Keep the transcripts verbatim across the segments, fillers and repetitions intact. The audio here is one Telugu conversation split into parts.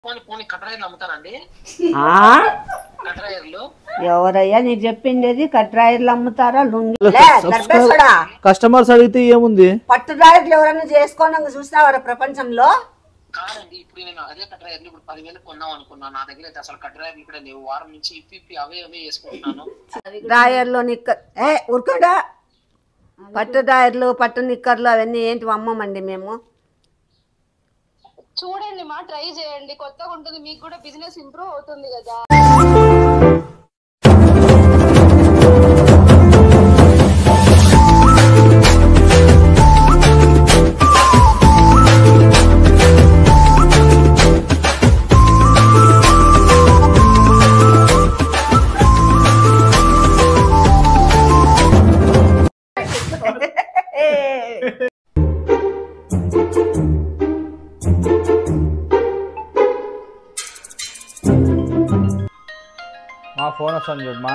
పోనీ పోనీ కట్రాయర్లు అమ్ముతారండి? కట్రాయర్లు ఎవరయ్యా నీకు చెప్పిండేది? కట్రాయర్లు అమ్ముతారా? లుంగి కస్టమర్స్ అడిగితే ఏముంది, పట్టు డ్రాయర్లు ఎవరైనా చేసుకోవడానికి చూసినావారా ప్రపంచంలో? కాదండి, ఇప్పుడు నేను అదే కట్రాయర్లు ఇప్పుడు పదివేలు కొన్నాం అనుకున్నాను. నా దగ్గర అయితే అసలు కట్రాయర్లు ఇక్కడ లేవు. వారం నుంచి ఇప్పి ఇప్పి అవే అవే వేసుకుంటున్నాను. డ్రాయర్లు నిక్కర్ ఏ ఉరకడా పట్టు డ్రాయర్లు పట్టు నిక్కర్లు అవన్నీ ఏంటి అమ్మమండి మేము. చూడండి మా ట్రై చేయండి, కొత్తగా ఉంటుంది, మీకు కూడా బిజినెస్ ఇంప్రూవ్ అవుతుంది కదా. మా ఫోన్ వస్తుంది చూడమ్మా.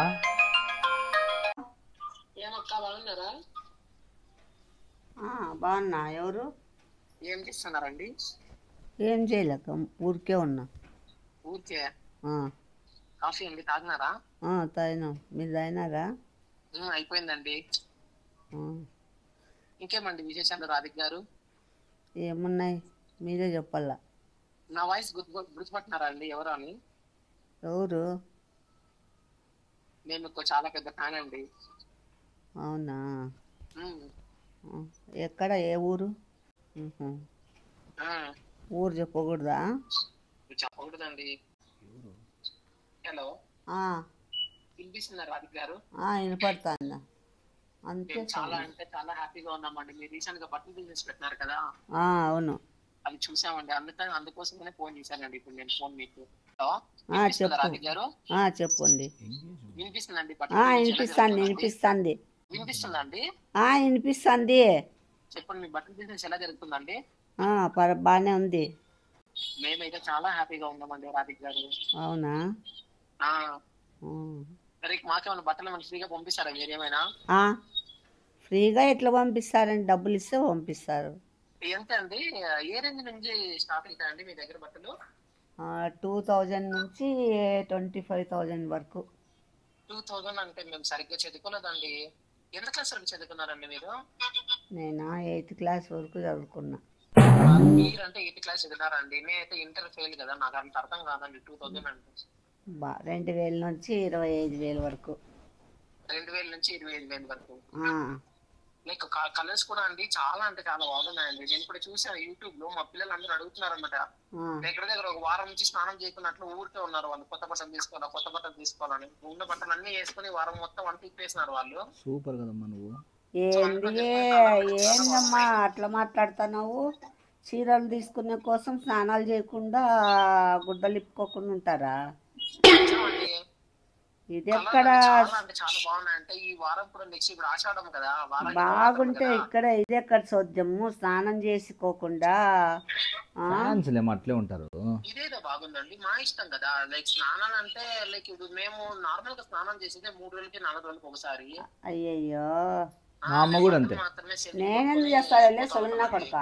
బాగున్నా. ఎవరు? ఏం చేస్తున్నారండి? ఏం చేయలేక ఊరికే ఉన్నా. ఊరికే కాఫీ అండి తాగినారా? తాగినాం. మీరు తాగినారా? అయిపోయిందండి. ఇంకేమండి విశేషాలు రాధిక్ గారు? ఏమున్నాయి మీరే చెప్పాలా. నా వాయిస్ గుర్తు గుర్తుపట్టినారా అండి ఎవరు అని? ఎవరు? నేను చాలా పెద్ద ఫ్యాన్ అండి. అవునా? ఎక్కడ? ఏ ఊరు? ఊరు చెప్పకూడదా? చెప్పకూడదండి. హలో, వినిపిస్తుందా రాధిక్ గారు? వినపడుతుందా? అంతే. చాలా అంటే చాలా హ్యాపీగా ఉన్నామండి. మీరు రీసెంట్ గా బట్టలు బిజినెస్ పెట్టినారు కదా? అవును, అది చూసామండి. అందుకని అందుకోసమే ఫోన్ చేశానండి ఇప్పుడు నేను ఫోన్ మీకు. రాధిక్ గారు చెప్పండి. వినిపిస్తుందండి? వినిపిస్తుంది వినిపిస్తుంది వినిపిస్తుందండి వినిపిస్తుంది. చెప్పండి, మీ బట్టల బిజినెస్ ఎలా జరుగుతుందండి? బానే ఉంది. మేమైతే చాలా హ్యాపీగా ఉన్నామండి రాధిక్ గారు. అవునా? సరే, మాకేమైనా బట్టలు మనకి ఫ్రీగా పంపిస్తారా మీరు ఏమైనా? ఫ్రీగా ఎట్లా పంపిస్తారండి? డబ్బులు ఇస్తే పంపిస్తారు. ఎంత అండి? ఏ రేంజ్ నుంచి స్టార్ట్ అవుతాయండి మీ దగ్గర బట్టలు? టూ థౌజండ్ నుంచి ట్వంటీ ఫైవ్ థౌజండ్ వరకు. టూ థౌజండ్ అంటే మేము సరిగ్గా చదువుకోలేదండి. ఎంత క్లాస్ వరకు చదువుకున్నారండి మీరు? నేనా ఎయిత్ క్లాస్ వరకు చదువుకున్నా. మీరంటే ఎయిత్ క్లాస్ చదివినారండి. నేనైతే ఇంటర్ ఫెయిల్ కదా, నాకు అంత అర్థం కాదండి. టూ థౌజండ్ అంటే బా రెండు వేల నుంచి ఇరవై ఐదు వేల వరకు. రెండు వేల నుంచి ఇరవై ఐదు వేల వరకు. లైక్ కలర్స్ కూడా అండి చాలా అంటే చాలా బాగున్నాయండి. నేను కూడా చూసాను యూట్యూబ్ లో. మా పిల్లలు అందరూ అడుగుతున్నారు అనమాట. దగ్గర దగ్గర ఒక వారం నుంచి స్నానం చేయకున్నట్లు ఊరికే ఉన్నారు వాళ్ళు. కొత్త బట్టలు తీసుకోవాలా కొత్త బట్టలు తీసుకోవాలని ఉన్న బట్టలు అన్ని వేసుకుని వారం మొత్తం అంత తిప్పేసినారు వాళ్ళు. సూపర్ కదమ్మా నువ్వు. ఏందమ్మా అట్లా మాట్లాడుతున్నావు? చీరలు తీసుకునే కోసం స్నానాలు చేయకుండా గుడ్డలు ఇప్పుకోకుండా ఉంటారా? ఇది ఎక్కడ బాగుంటే ఇక్కడ ఇది ఎక్కడ చూద్దాము? స్నానం చేసుకోకుండా అట్లే ఉంటారు. ఇదేదో బాగుందండి, మా ఇష్టం కదా. లైక్ స్నానాలు అంటే లైక్ ఇప్పుడు మేము నార్మల్ గా స్నానం చేసేదే మూడు రోజులకి నాలుగు రోజులకి ఒకసారి. అయ్యయ్యో, మా అమ్మ కూడా అంతే. నేనెందుకు చేస్తానులే సొల్లినా కొడుక.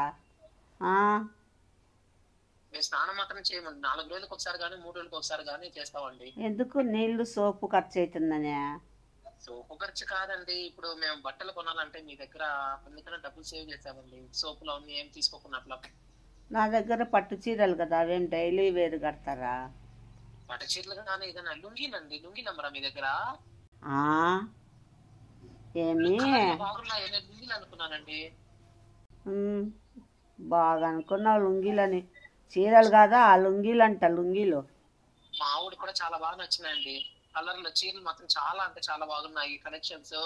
మేము స్నానం మాత్రం చేయమండి. నాలుగు రోజులకు ఒకసారి కానీ మూడు రోజులకు ఒకసారి కానీ చేస్తామండి. ఎందుకు? నీళ్లు సోపు ఖర్చు అవుతుందనే. సోపు ఖర్చు కాదండి, ఇప్పుడు మేము బట్టలు కొనాలంటే మీ దగ్గర అందుకనే డబ్బులు సేవ్ చేసామండి. సోపులు అన్ని ఏం తీసుకోకున్నట్ల. నా దగ్గర పట్టు చీరలు కదా, అవేం డైలీ వేరు కడతారా? పట్టు చీరలు కానీ ఏదైనా లుంగీలండి. లుంగీ నంబరా మీ దగ్గర? ఏమి బాగున్నాయి లుంగీలు అనుకున్నానండి. బాగా అనుకున్నావు లుంగీలని. చీరలు కాదా ఆ లుంగీలు అంట. లుంగీలు మా ఆవిడ కూడా చాలా బాగా నచ్చినాయండి. కలర్లు చీరలు మాత్రం చాలా అంటే చాలా బాగున్నాయి కలెక్షన్స్.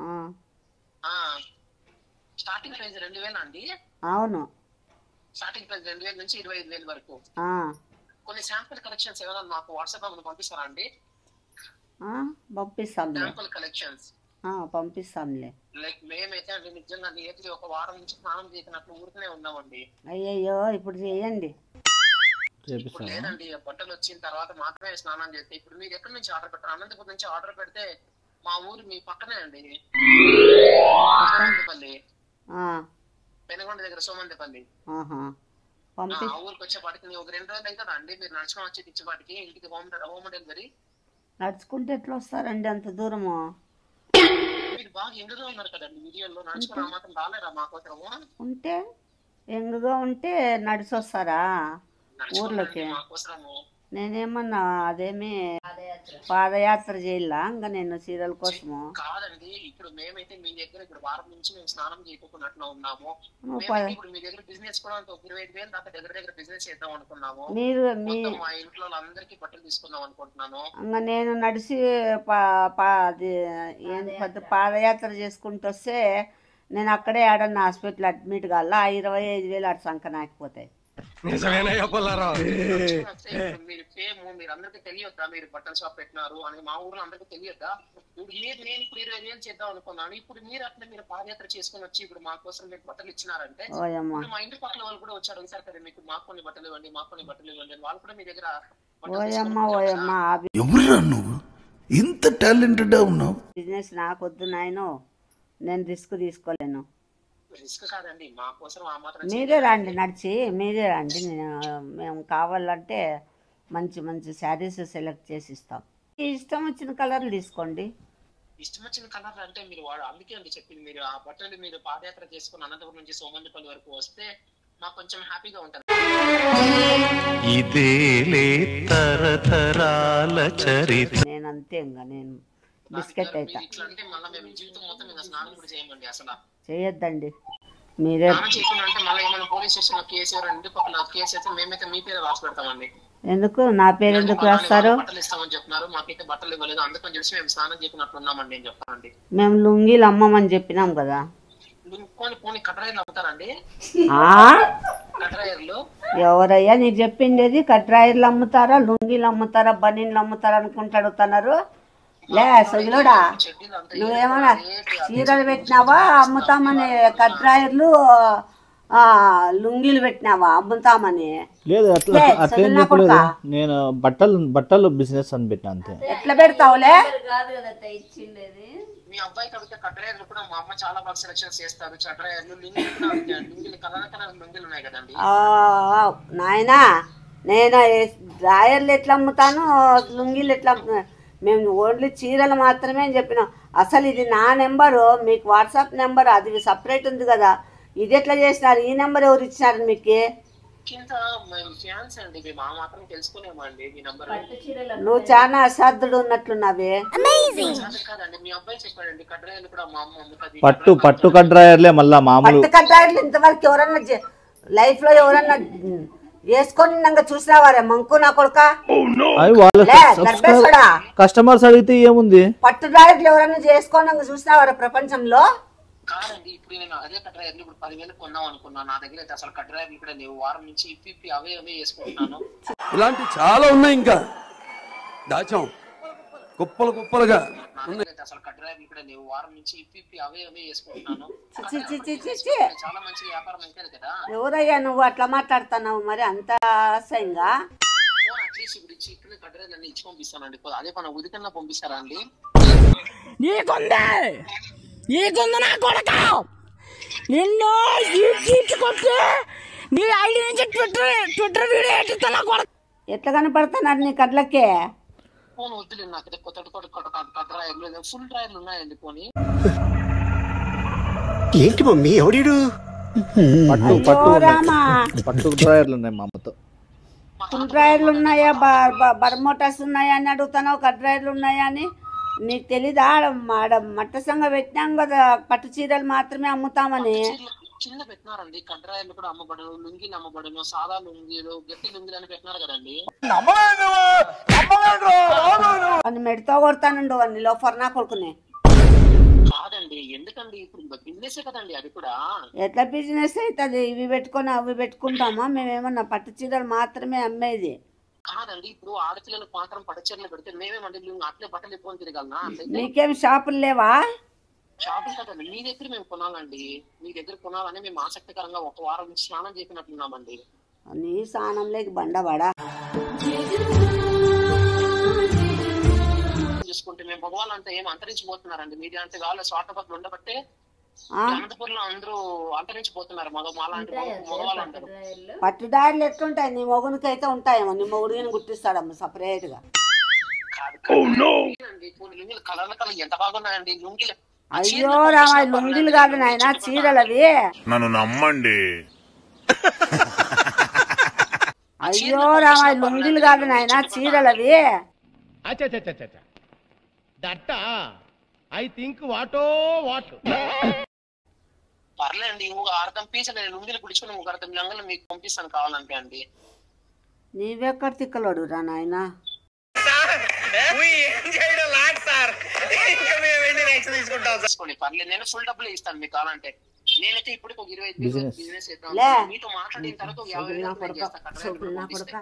స్టార్టింగ్ ప్రైస్ రెండు వేల అండి? అవును, స్టార్టింగ్ ప్రైస్ రెండు వేల నుంచి ఇరవై ఐదు వేల వరకు. కొన్ని శాంపుల్ కలెక్షన్స్ ఏమైనా మాకు వాట్సాప్ లో పంపిస్తారా అండి? పంపిస్తాం. Sample collections పంపిస్తాంలే. లైక్ మేమైతే అంటే నిజంగా నేతి ఒక వారం నుంచి స్నానం చేసినట్లు ఊరికనే ఉన్నామండి. అయ్యయ్యో, ఇప్పుడు చేయండి. లేదండి, బట్టలు వచ్చిన తర్వాత మాత్రమే స్నానం చేస్తే. ఇప్పుడు మీరు ఎక్కడి నుంచి ఆర్డర్ పెట్టారు? అనంతపురం నుంచి ఆర్డర్ పెడితే మా ఊరు మీ పక్కనే అండి, పెనుగొండ దగ్గర సోమందేపల్లి. పంపి ఆ ఊరికి వచ్చేపాటికి ఒక రెండు రోజులు అవుతుందా అండి మీరు నడుచుకొని వచ్చి ఇచ్చేపాటికి ఇంటికి హోమ్ హోమ్ డెలివరీ? నడుచుకుంటే ఎట్లా వస్తారండి అంత దూరము? మీరు బాగా ఎండుగా ఉన్నారు కదండి వీడియోలో, నడుచుకుని ఆ మాత్రం రాలేరా మాకోసము? ఉంటే ఎంగుగా ఉంటే నడిచి వస్తారా ఊర్లోకి? మాకోసము నేనేమన్నా అదేమి పాదయాత్ర చేయాలా ఇంకా నేను సీరియల్ కోసము? కాదండి, ఇప్పుడు మేమైతే మీ దగ్గర ఇప్పుడు వారం నుంచి మేము స్నానం చేయకున్నట్లు ఉన్నాము. ఇప్పుడు మీ దగ్గర బిజినెస్ కూడా ఒక ఇరవై ఐదు వేలు దాకా దగ్గర దగ్గర బిజినెస్ చేద్దాం అనుకున్నాము. మీరు మీ మా ఇంట్లో అందరికి బట్టలు తీసుకుందాం అనుకుంటున్నాను. ఇంకా నేను నడిచి పా పా అది ఏంది పెద్ద పాదయాత్ర చేసుకుంటూ వస్తే నేను అక్కడే ఆడన్న హాస్పిటల్ అడ్మిట్ కావాలా, ఆ ఇరవై ఐదు వేలు అటు సంక నాకపోతాయి. మీరు ఫేమ్ మీరు అందరికి తెలియద్దా మీరు బట్టల షాప్ పెట్టినారు అని? మా ఊర్లో అందరికి తెలియద్దా? ఇప్పుడు మీరు నేను ఇప్పుడు ఇరవై వేలు చేద్దాం అనుకున్నాను, ఇప్పుడు మీరు అట్లా మీరు పాదయాత్ర చేసుకుని వచ్చి ఇప్పుడు మా కోసం మీరు బట్టలు ఇచ్చినారంటే మా ఇంటి పక్కన వాళ్ళు కూడా వచ్చి అడుగుతారు కదా, మీకు మాకు కొన్ని బట్టలు ఇవ్వండి మాకు కొన్ని బట్టలు ఇవ్వండి, వాళ్ళు కూడా మీ దగ్గర ఓయమ్మ ఓయమ్మ ఎవరురా నువ్వు ఇంత టాలెంటెడ్ ఉన్నావు? బిజినెస్ నాకొద్దు నాయనో, నేను రిస్క్ తీసుకోలేను. రిస్క్ కాదండి మా కోసం ఆ మాత్రం. మీరే రండి నడిచి, మీరే రండి, మేము కావాలంటే మంచి మంచి శారీస్ సెలెక్ట్ చేసి ఇస్తాం. ఇష్టం వచ్చిన కలర్లు తీసుకోండి. ఇష్టం వచ్చిన కలర్ అంటే మీరు వాడు అందుకే అండి చెప్పింది, మీరు ఆ బట్టలు మీరు పాదయాత్ర చేసుకుని అనంతపురం నుంచి సోమందిపల్లి వరకు వస్తే నాకు కొంచెం హ్యాపీగా ఉంటుంది. నేను అంతే ఇంకా నేను బిస్కెట్ అయితే ఇట్లా అంటే మళ్ళీ మేము జీవితం మొత్తం ఇంకా స్నానం కూడా చేయమండి అసలు. చేయొద్దండి మీరే. స్నానం చేయకుండా అంటే మళ్ళీ ఏమైనా పోలీస్ స్టేషన్ లో కేసు రెండు పక్కల కేసు అయితే మేమైతే మీ పేరు రాసి పెడతామండి. ఎందుకు నా పేరు ఎందుకు రాస్తారు? బట్టలు ఇస్తామని చెప్తున్నారు, మాకైతే బట్టలు ఇవ్వలేదు, అందుకని చెప్పి మేము స్నానం చేయకున్నట్లు ఉన్నామండి అని చెప్తానండి. మేము లుంగీలు అమ్మమని చెప్పినాం కదా. పోనీ పోనీ కట్రాయర్లు అమ్ముతారండి? కట్రాయర్లు ఎవరయ్యా నీకు చెప్పిండేది? కట్రాయర్లు అమ్ముతారా, లుంగీలు అమ్ముతారా, బనీన్లు అమ్ముతారా అనుకుంటా అడుగుతున్నారు. లే సొగిలోడా, నువ్వేమన్నా చీరలు పెట్టినావా అమ్ముతామని, కట్రాయర్లు లుంగీలు పెట్టినావా అమ్ముతామని? లేదు అట్లా అట్లేం చెప్పలేదు, నేను బట్టలు బట్టలు బిజినెస్ అని పెట్టినా అంతే. ఎట్లా పెడతావులే? మీ అబ్బాయికి అడిగితే కట్రాయర్లు కూడా మా అమ్మ చాలా బాగా సెలెక్షన్ చేస్తారు. కట్రాయర్లు లుంగీలు లుంగీలు కలర్ కలర్ లుంగీలు ఉన్నాయి కదండి. నాయనా నేను డ్రాయర్లు ఎట్లా అమ్ముతాను, లుంగీలు ఎట్లా అమ్ముతాను? మేము ఓన్లీ చీరలు మాత్రమే అని చెప్పినాం. అసలు ఇది నా నెంబరు, మీకు వాట్సాప్ నెంబర్ అది సపరేట్ ఉంది కదా, ఇది ఎట్లా చేసినారు? ఈ నెంబర్ ఎవరు ఇచ్చినారు మీకు? నువ్వు చాలా అసాధ్యుడు ఉన్నట్లున్నావే. పట్టు పట్టు కట్రాయర్లే మళ్ళా మామూలు పట్టు కట్రాయర్లు ఇంతవరకు ఎవరన్నా లైఫ్ లో ఎవరన్నా వేసుకొని చూసినావారే మంకు నా కొడుక? కస్టమర్స్ అడిగితే ఏముంది, పట్టు డ్రాయర్లు ఎవరన్నా చేసుకొని చూసినావారా ప్రపంచంలో? కాదండి, ఇప్పుడు నేను అదే కట్రాయర్లు ఇప్పుడు పదివేలు కొన్నాం అనుకున్నాను, నా దగ్గర అయితే అసలు కట్రాయర్లు ఇక్కడ లేవు. వారం నుంచి ఇప్పి ఇప్పి అవే అవే వేసుకుంటున్నాను. ఇలాంటి చాలా ఉన్నాయి, ఇంకా దాచాం కుప్పలు కుప్పలుగా. అసలు కట్రాయర్లు ఇక్కడ లేవు, వారం నుంచి ఇప్పి ఇప్పి అవే అవే వేసుకుంటున్నాను. చాలా మంచి వ్యాపారం అయితే కదా. ఎవరయ్యా నువ్వు అట్లా మాట్లాడుతున్నావు మరి అంత అసహ్యంగా? అట్లీస్ట్ ఇప్పుడు ఇచ్చి ఇక్కడ కట్రాయర్లు అన్ని ఇచ్చి పంపిస్తానండి. అదే పని ఉదికన్నా పంపిస్తారా అండి? నీకుంది నా కొడక, నిన్ను ఈడ్చుకొట్టి నీ ఐడి నుంచి ట్విట్టర్ ట్విట్టర్ వీడియో ఎట్టిస్తా నా కొడక. ఎట్లా కనపడుతున్నారు నీ కట్లకే? ఫోన్ వద్దులేదు నాకైతే కొత్త కొత్త కట్రాయర్లు ఫుల్ డ్రాయర్లు ఉన్నాయండి. పోనీ ఏంటి మమ్మీ ఎవడు పట్టు పట్టు పట్టు డ్రాయర్లు ఉన్నాయి మా అమ్మతో. ఫుల్ డ్రాయర్లు ఉన్నాయా, బర్మోటాస్ ఉన్నాయా అని అడుగుతున్నావు, కట్ డ్రాయర్లు ఉన్నాయా అని? నీకు తెలీదా? ఆడ మట్ట సంగ పెట్టినాం కదా పట్టు చీరలు మాత్రమే అమ్ముతామని. చిన్న పెట్టినారండి, కట్రాయర్లు కూడా అమ్మబడను, లుంగీలు అమ్మబడను, సాదా లుంగీలు గట్టి లుంగీలు అని పెట్టినారు కదండి. అని మెడతో కొడతానుండు అన్ని లోఫర్ నా కొడుకునే. కాదండి, ఎందుకండి ఇప్పుడు బిజినెస్ కదండి అది కూడా. ఎట్లా బిజినెస్ అవుతుంది? ఇవి పెట్టుకొని అవి పెట్టుకుంటామా? మేమేమన్నా పట్టు చీరలు మాత్రమే అమ్మేది కాదండి. ఇప్పుడు ఆడపిల్లలకు మాత్రం పట్టుచీరలు పెడితే మేమేమంటే అట్లే బట్టలు ఎక్కువ తిరగలనా? నీకేం షాపులు లేవా? షాపులు కదండి, మీ దగ్గర మేము కొనాలండి. మీ దగ్గర కొనాలని మేము ఆసక్తికరంగా ఒక వారం నుంచి స్నానం చేసినట్లున్నామండి. నీ స్నానంలోకి బండవాడా చూసుకుంటే మేము భగవాన్ అంతా ఏం అంతరించిపోతున్నారండి. మీది అంటే వాళ్ళు స్వార్థపత్రులు ఉండబట్టే అనంతపురంలో అందరూ అంతరించిపోతున్నారు మగ మాలాంటి మగవాళ్ళు అందరూ. పట్టు డాయర్లు ఎట్లుంటాయి? నీ మొగునికి అయితే ఉంటాయేమో, నీ మొగుడిని గుర్తిస్తాడమ్మ సపరేట్ గా. కలర్ల కలర్ ఎంత బాగున్నాయండి లుంగిలు. అయ్యో రామా, లుంగిలు కాదు నాయన, చీరలు అవి. నన్ను నమ్మండి. అయ్యో రామా, లుంగిలు కాదు నాయన, చీరలు అవి. ఐ థింక్ వాటో వాట్. పర్లేండి, ఇంకొక అర్థం పీస్ నేను లుంగిలు కుడుచుకుని ఇంకొక అర్థం లంగలు మీకు పంపిస్తాను కావాలంటే అండి. నీవెక్కడ తిక్కలోడు రా నాయన. పర్లేదు, నేను ఫుల్ డబ్బులు ఇస్తాను మీకు కావాలంటే. నేనైతే ఇప్పుడు ఒక ఇరవై ఐదు బిజినెస్ చేద్దాం. మీతో మాట్లాడిన తర్వాత ఒక యాభై వేలు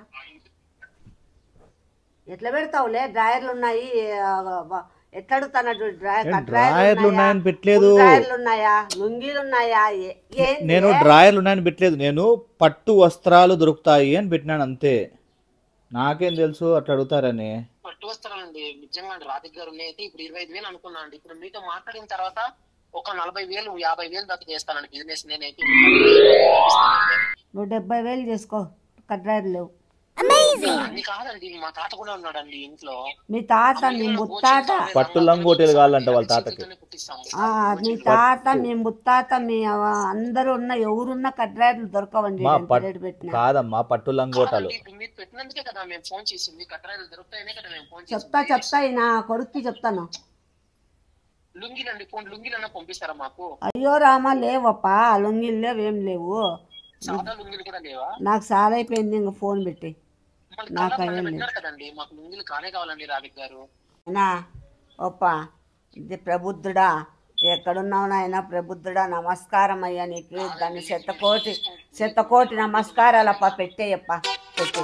ఎట్లా పెడతావులే? డ్రాయర్లు ఉన్నాయి, ఎట్లా అడుగుతాడు? డ్రాయర్లు ఉన్నాయని పెట్టలేదు. డ్రాయర్లు ఉన్నాయా, లుంగీలు ఉన్నాయా? నేను డ్రాయర్లు ఉన్నాయని పెట్టలేదు, నేను పట్టు వస్త్రాలు దొరుకుతాయి అని పెట్టినాను అంతే. నాకేం తెలుసు అట్లా అడుగుతారని. పట్టు వస్త్రాలండి నిజంగా అండి రాధిక్ గారు. నేనైతే ఇప్పుడు ఇరవై ఐదు వేలు అనుకున్నా అండి. ఇప్పుడు మీతో మాట్లాడిన తర్వాత ఒక నలభై వేలు యాభై వేలు దాకా చేస్తానండి బిజినెస్. నేనైతే నువ్వు డెబ్బై వేలు చేసుకో, కడ్రాయర్లు లేవు. అన్ని కాదండి, మా తాత కూడా ఉన్నాడండి ఇంట్లో. మీ తాత, మీ ముత్తాత పట్టు లంగోటీలు కావాలంట వాళ్ళ తాతకి. మీ తాత, మీ ముత్తాత, మీ అందరూ ఉన్న ఎవరున్న కడ్రాయర్లు దొరకవండి. కాదమ్మా, పట్టు లంగోటాలు మీరు పెట్టినందుకే కదా మేము ఫోన్ చేసింది. కడ్రాయర్లు దొరుకుతాయనే కదా మేము ఫోన్ చెప్తా చెప్తా నా కొడుక్కి చెప్తాను. లుంగిలండి, ఫోన్ లుంగిలన్నా పంపిస్తారా మాకు? అయ్యో రామా, లేవప్పా, లుంగిలు లేవు, ఏం లేవు. సాదా లుంగిలు కూడా లేవా? నాకు సార్ అయిపోయింది, ఇంక ఫోన్ పెట్టి. కదండి మాకు లుంగిలు కానే కావాలండి రాధిక్ గారు. ఓప్పా, ఇది ప్రబుద్ధుడా, ఎక్కడున్నావు నాయన? ప్రబుద్ధుడా, నమస్కారం అయ్యా నీకు. దాన్ని శతకోటి శతకోటి నమస్కారాలప్ప. పెట్టేయప్ప, పెట్టే.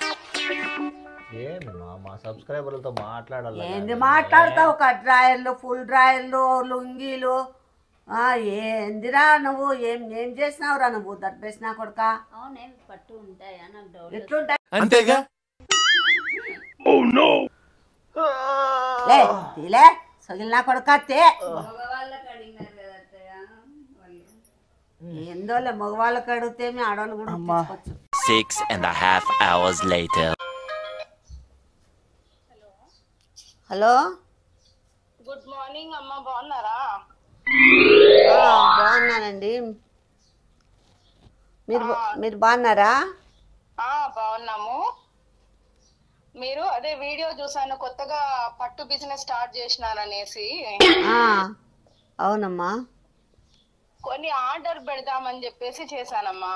మా సబ్స్క్రైబర్లతో మాట్లాడాలి. ఏంది మాట్లాడతావు? కట్ డ్రాయర్లు, ఫుల్ డ్రాయర్లు, లుంగీలు. ఏందిరా నువ్వు? ఏం ఏం చేసినావురా నువ్వు? దర్పేసినా కొడుక. ఎట్లుంటాయి? అంతేగా. లే సగిలినా కొడుక. ఏందోలే, మగవాళ్ళకి అడిగితే ఆడవాళ్ళు కూడా. Six and a half hours later. Hello, good morning అమ్మ, బాగున్నారా? బాగున్నానండి. మీరు మీరు బాగున్నారా? బాగున్నాము. మీరు అదే వీడియో చూసాను, కొత్తగా పట్టు బిజినెస్ స్టార్ట్ చేసినారనేసి. అవునమ్మా, కొన్ని ఆర్డర్ పెడదామని చెప్పేసి చేశానమ్మా.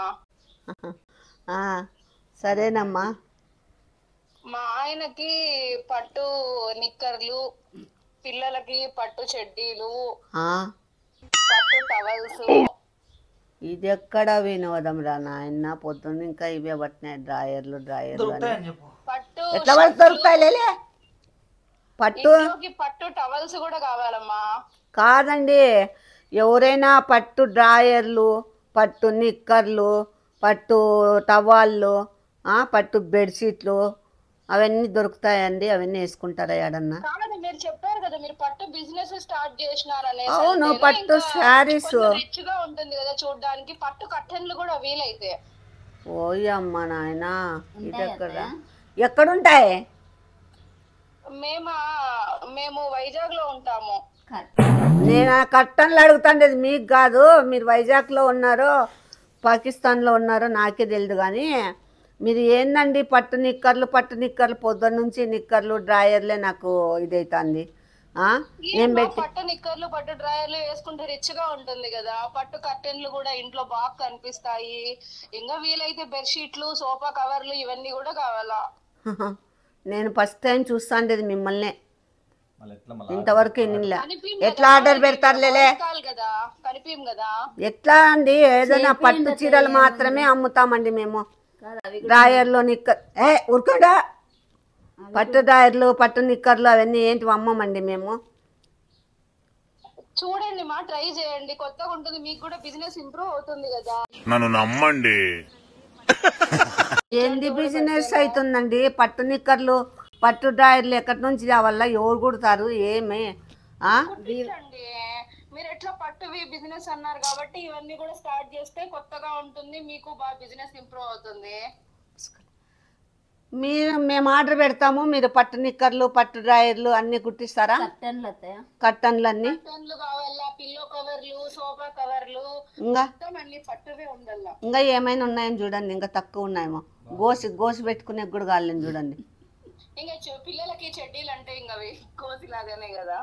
సరేనమ్మా. మా ఆయనకి పట్టు నిక్కర్లు, పిల్లలకి పట్టు చెడ్డీలు, పట్టు టవల్స్. ఇది ఎక్కడ వినోదం రా నాయన, పొద్దున్న ఇంకా ఇవే పట్టినాయి. డ్రాయర్లు డ్రాయర్లు పట్టు ఎట్లా దొరుకుతాయి? లేలే, పట్టు పట్టు టవల్స్ కూడా కావాలమ్మా. కాదండి, ఎవరైనా పట్టు డ్రాయర్లు, పట్టు నిక్కర్లు, పట్టు టవాళ్ళు, పట్టు బెడ్షీట్లు అవన్నీ దొరుకుతాయండి. అవన్నీ వేసుకుంటారా ఎడన్నా? మీరు చెప్పారు కదా మీరు పట్టు బిజినెస్ స్టార్ట్ చేసినారనే. అవును, పట్టు శారీస్ రిచ్ గా ఉంటుంది కదా చూడడానికి. పట్టు కర్టెన్లు కూడా వీలైతే. ఓయమ్మ నాయన, ఇది ఎక్కడ ఎక్కడుంటాయి? మేమా మేము వైజాగ్ లో ఉంటాము. నేను ఆ కర్టన్లు అడుగుతాండేది మీకు కాదు. మీరు వైజాగ్ లో ఉన్నారో పాకిస్తాన్ లో ఉన్నారో నాకే తెలియదు. కానీ మీరు ఏందండి పట్టు నిక్కర్లు పట్టు నిక్కర్లు పొద్దున్న నుంచి నిక్కర్లు డ్రాయర్లే నాకు ఇదైతుంది. పట్టు నిక్కర్లు పట్టు డ్రాయర్లు వేసుకుంటే రిచ్ గా ఉంటుంది కదా. పట్టు కర్టెన్లు కూడా ఇంట్లో బాగా కనిపిస్తాయి. ఇంకా వీలైతే బెడ్షీట్లు, సోఫా కవర్లు ఇవన్నీ కూడా కావాలా? నేను ఫస్ట్ టైం చూస్తాండేది మిమ్మల్ని, ఇంతవరకు ఎట్లా ఆర్డర్ పెడతారులే కదా, కనిపించం కదా. ఎట్లా అండి? ఏదైనా పట్టు చీరలు మాత్రమే అమ్ముతామండి మేము. డ్రాయర్లు నిక్కర్ ఏ ఉరుకోడా, పట్టు డ్రాయర్లు పట్టు నిక్కర్లు అవన్నీ ఏంటి అమ్మమండి మేము. చూడండి మా, ట్రై చేయండి, కొత్తగా ఉంటుంది, మీకు కూడా బిజినెస్ ఇంప్రూవ్ అవుతుంది కదా. నన్ను నమ్మండి. ఏంది బిజినెస్ అవుతుందండి? పట్టు నిక్కర్లు పట్టు డ్రాయర్లు ఎక్కడి నుంచి కావాలా? ఎవరు కుడతారు? ఏమి మీరు ఎట్లా పట్టువి బిజినెస్ అన్నారు కాబట్టి ఇవన్నీ కూడా స్టార్ట్ చేస్తే కొత్తగా ఉంటుంది, మీకు బాగా బిజినెస్ ఇంప్రూవ్ అవుతుంది. మీరు మేము ఆర్డర్ పెడతాము, మీరు పట్టు నిక్కర్లు పట్టు డ్రాయర్లు అన్ని కుట్టిస్తారా? కట్టన్లు అన్ని కర్టన్లు కావాలా, పిల్లో కవర్లు, సోఫా కవర్లు, ఇంకా మొత్తం అన్ని పట్టువే ఉండాలా. ఇంకా ఏమైనా ఉన్నాయని చూడండి, ఇంకా తక్కువ ఉన్నాయేమో. గోసి గోసి పెట్టుకునే కూడా కాలేని చూడండి. ఇంకా చు- పిల్లలకి చెడ్డీలు అంటే ఇంకా అవి కోసి లాగానే కదా.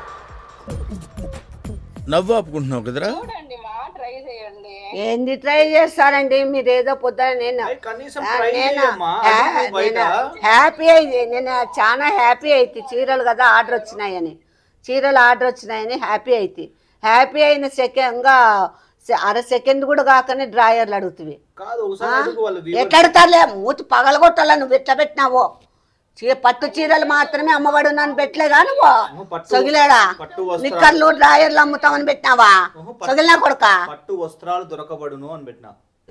నవ్వు ఆపుకుంటున్నావు కదరా? చూడండి మా ట్రై చేయండి. ఏంది ట్రై చేస్తారండి మీరు? ఏదో పొద్దున నేను కనీసం ఆ, try నేను చేయమ్మా. హ్యా- అది బయట. నేను హ్యాపీ అయింది, నేను చాలా హ్యాపీ అయితే చీరలు కదా ఆర్డర్ వచ్చినాయని, చీరలు ఆర్డర్ వచ్చినాయని హ్యాపీ అయితే హ్యాపీ అయిన సెకండ్ ఇంకా సె- అర సెకండ్ కూడా కాకనే డ్రాయర్లు అడుగుతుంది. కాదు ఒకసారి అడుగు వాళ్ళు viewers. ఎట్లా అడుగుతారులే, మూతి పగలగొట్టాల నువ్వు ఎట్లా పెట్టినావో. చీ పట్టు చీరలు మాత్రమే అమ్మబడు నన్ను పెట్టలేదా నువ్వు? పట్టు- సొగిలేడా పట్టు వస్త్రాలు. నిక్కర్లు డ్రాయర్లు అమ్ముతామని పెట్టినావా? ఓహో, పట్టు- సొగిలినా కొడుక పట్టు వస్త్రాలు దొరకబడును అని పెట్టినా.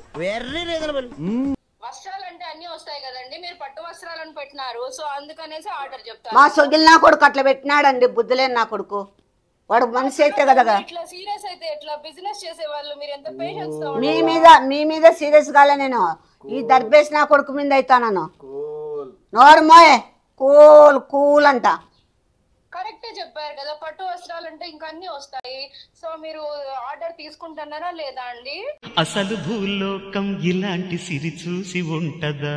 వస్త్రాలు అంటే అన్ని వస్తాయి కదండి, మీరు పట్టు వస్త్రాలను పెట్టినారు, సో అందుకనేసి ఆర్డర్ చెప్తారు. మా సొగిలినా కొడుకు అట్లా పెట్టినాడండి, బుద్ధిలేని నా కొడుకు. వాడు మనిషి అయితే కదా. ఇట్లా సీరియస్ అయితే ఎట్లా? బిజినెస్ చేసే వాళ్ళు మీరు ఎంత పేషెన్స్ తో మీ మీద మీ మీద సీరియస్ కాలే నేను, ఈ దర్బేసి నా కొడుకు మీద అవుతాను. కూల్. నోరు మోయే, కూల్ కూల్ అంట. కరెక్టే చెప్పారు కదా, పట్టు వస్త్రాలు అంటే ఇంకా అన్ని వస్తాయి. సో మీరు ఆర్డర్ తీసుకుంటున్నారా లేదా అండి? అసలు భూలోకం ఇలాంటి సిరి చూసి ఉంటదా?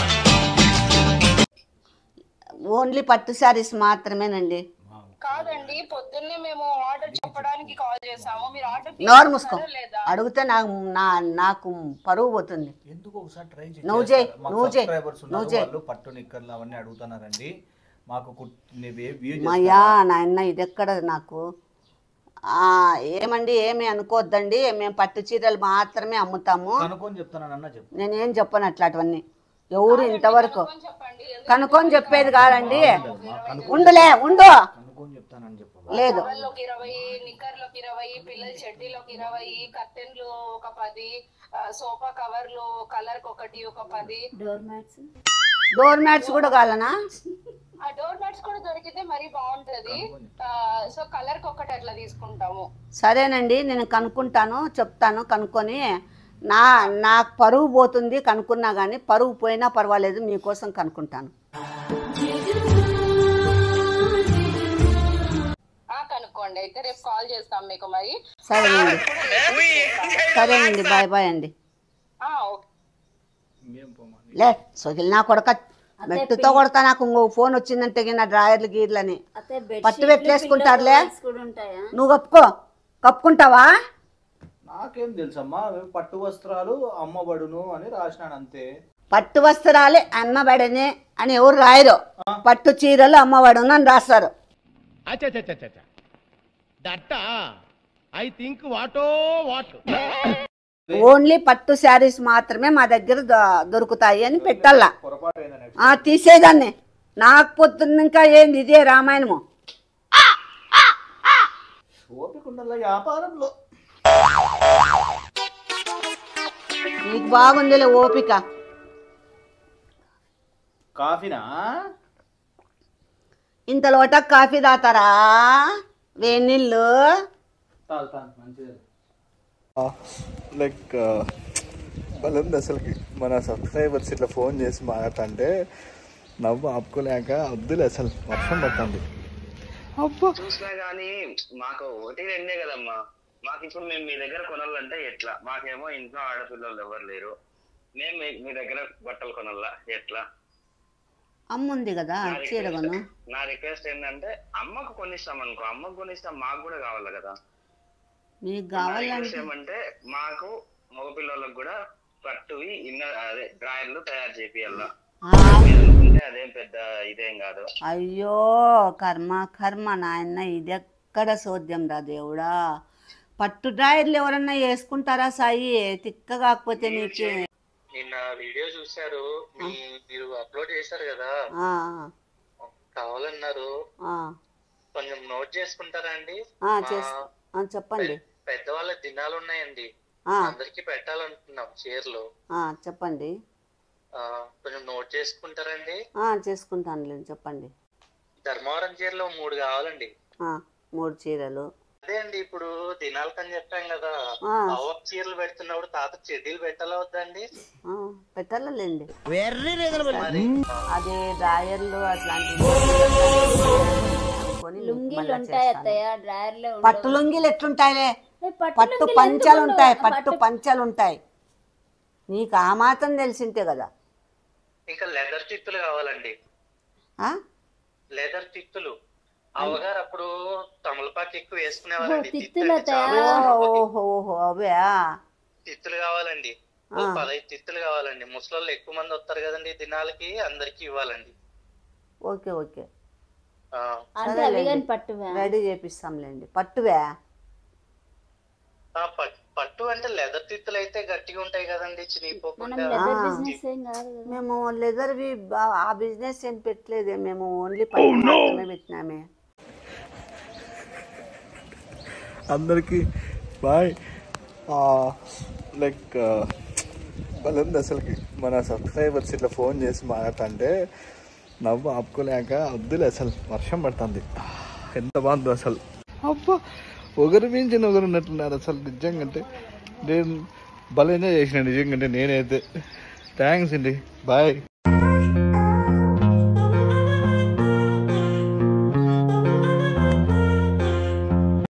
ఓన్లీ పట్టు శారీస్ మాత్రమేనండి. కాదండి, పొద్దున్నే మేము ఆర్డర్ చెప్పడానికి కాల్ చేసాము, మీరు ఆర్డర్ నోరు మూసుకో, తీసుకుంటారా లేదా? అడిగితే నాకు నా నాకు పరువు పోతుంది. ఎందుకు ఒకసారి ట్రై నువ్వు చేయి, నువ్వు చేయి, నువ్వు చేయి. వాళ్ళు పట్టు నిక్కర్లు అవన్నీ అడుగుతున్నారండి. మాకు మయ్యా నాయన ఇది ఎక్కడ నాకు ఆ, ఏమండి ఏమి అనుకోవద్దండి, మేము పట్టు చీరలు మాత్రమే అమ్ముతాము. కనుక్కొని చెప్తాను అన్న చెప్పు. నేనేం చెప్పను అట్లాంటివన్నీ, ఎవరు ఇంతవరకు చెప్పండి. కనుక్కొని చెప్పేది కాదండి. ఉండులే ఉండు, కనుక్కొని చెప్తానని చెప్పు. లేదు కవర్లోకి ఇరవై, నిక్కర్లోకి ఇరవై, పిల్లల చెడ్డీలోకి ఇరవై, కర్టెన్లు ఒక పది, ఆ, సోఫా కవర్లు కలర్ ఒకటి ఒక పది. డోర్ మ్యాట్స్ కూడా కావాలనా? ఆ డోర్ మ్యాట్స్ కూడా దొరికితే మరీ బాగుంటది. సో కలర్ కి ఒకటి అట్లా తీసుకుంటాము. సరేనండి, నేను కనుక్కుంటాను, చెప్తాను. కనుక్కొని నా నాకు పరువు పోతుంది కనుక్కున్నా కానీ, పరువు పోయినా పర్వాలేదు మీకోసం కనుక్కుంటాను. కనుక్కోండి, అయితే రేపు కాల్ చేస్తాం మీకు. మరి సరేనండి, సరేనండి, బాయ్ బాయ్ అండి. లే సొగిలి నా కొడక మెట్టుతో కొడతా, నాకు ఇంకో ఫోన్ వచ్చిందంటే నా డ్రాయర్లు గీర్లని పట్టు పెట్టలేసుకుంటారులే. నువ్వు కప్పుకో, కప్పుకుంటావా? నాకేం తెలుసమ్మా, పట్టు వస్త్రాలు అమ్మబడును అని రాసినాను అంతే. పట్టు వస్త్రాలే అమ్మబడనే అని ఎవరు రాయరు, పట్టు చీరలు అమ్మబడును అని రాస్తారు. ఐ థింక్ వాటో వాట్ ఓన్లీ పట్టు శారీస్ మాత్రమే మా దగ్గర దొరుకుతాయి అని పెట్టాలా. తీసేదాన్ని, నాకు పొద్దున్న ఇంకా ఏంది ఇదే రామాయణము. వ్యాపారంలో నీకు బాగుందిలే ఓపిక. కాఫీనా? ఇంత లోట కాఫీ తాతారా? వేణిళ్ళు లైక్ వాళ్ళంది అసలుకి మన సబ్స్క్రైబర్స్ ఇట్లా ఫోన్ చేసి మాట్లాడుతుంటే నవ్వు ఆపుకోలేక వద్దులే అసలు వర్షం పట్టండి. చూసినా గానీ మాకు ఒకటి రెండే కదమ్మా. మాకు ఇప్పుడు మేము మీ దగ్గర కొనాలంటే ఎట్లా? మాకేమో ఇంట్లో ఆడపిల్లలు ఎవరు లేరు, మేము మీ దగ్గర బట్టలు కొనాలా ఎట్లా? అమ్ముంది కదా చీరగను. నా రిక్వెస్ట్ ఏంటంటే అమ్మకు కొనిస్తాం అనుకో, అమ్మకు కొనిస్తాం, మాకు కూడా కావాలి కదా. మీకు కావాలంటే ఏమంటే మాకు మగపిల్లలకు కూడా పట్టువి ఇన్న అదే డ్రాయర్లు తయారు చేపియాల. అదేం పెద్ద ఇదేం కాదు. అయ్యో కర్మ కర్మ నాయన, ఇది ఎక్కడ సోద్యం రా దేవుడా. పట్టు డ్రాయర్లు ఎవరన్నా వేసుకుంటారా సాయి? తిక్క కాకపోతే నీకు. నిన్న వీడియో చూసారు, మీరు అప్లోడ్ చేశారు కదా, కావాలన్నారు, కొంచెం నోట్ చేసుకుంటారా అండి? చెప్పండి. పెద్దవాళ్ళ దినాలు ఉన్నాయండి, అందరికి పెట్టాలనుకున్నాం చీరలు. చెప్పండి, కొంచెం నోట్ చేసుకుంటారండి? చేసుకుంటానులే, చెప్పండి. ధర్మవరం చీరలు మూడు కావాలండి. మూడు చీరలు అదే అండి ఇప్పుడు దినాలకని చెప్పాం కదా, ఆ. అవ్వకు చీరలు పెడుతున్నప్పుడు తాత చెడ్డీలు పెట్టాలా వద్దండి? ఆ, పెట్టాలండి. వెర్రీ మరి అదే డ్రాయర్లు అట్లాంటివి కొని లుంగీలు మళ్ళా ఉంటాయి చేస్తాను. అత్తయ్య, డ్రాయర్లే పట్టు లుంగీలు ఎట్లుంటాయిలే? ఏ, పట్టు పట్టు లుంగీలు పంచలు ఎందుకు ఉంటాయి, ఉండవు? పట్టు పంచలు ఉంటాయి. నీకు ఆ మాత్రం తెలిసింటే కదా. ఇంకా లెదర్ తిత్తులు కావాలండి, ఆ? లెదర్ తిత్తులు. అవగారు అప్పుడు తమలపాకు ఎక్కువ వేసుకునేవారండి. ఓ, తిత్తులు తిత్తులు అంటే చాలా అత్తయ్య. ఇష్టం మాకు. ఓహో ఓహో అవే. తిత్తులు కావాలండి, ఓ పదహైదు తిత్తులు కావాలండి. ముసలోళ్ళు ఎక్కువ మంది వస్తారు కదండి దినాలకి, అందరికి ఇవ్వాలండి. ఓకే ఓకే ఆ, అంటే అవి కానీ పట్టువా? రెడీ చేపిస్తాంలేండి. పట్టువే? ఆ, పట్- పట్టు అంటే లెదర్ తిత్తులు అయితే గట్టిగా ఉంటాయి కదండి, మనం చినిగిపోకుండా. లెదర్ బిజినెస్ ఏం కాదు కదా. మేము లెదర్వి బా- ఆ బిజినెస్ ఏం పెట్టలేదే, మేము ఓన్లీ పట్టు మాత్రమే పెట్టినామే. అందరికీ బాయ్. లైక్ వాళ్ళంది అసలుకి మన సబ్స్క్రైబర్స్ ఇట్లా ఫోన్ చేసి మాట్లాడుతుంటే నవ్వు ఆపుకోలేక వద్దులే, అసలు వర్షం పడుతుంది. ఎంత బాగుందో అసలు. అబ్బా, ఒకరి మించిన ఒకరు ఉన్నట్టున్నారు అసలు. నిజంగా అంటే నేను భలే ఎంజాయ్ చేసిన నిజంగా. నేనైతే థ్యాంక్స్ అండి, బాయ్.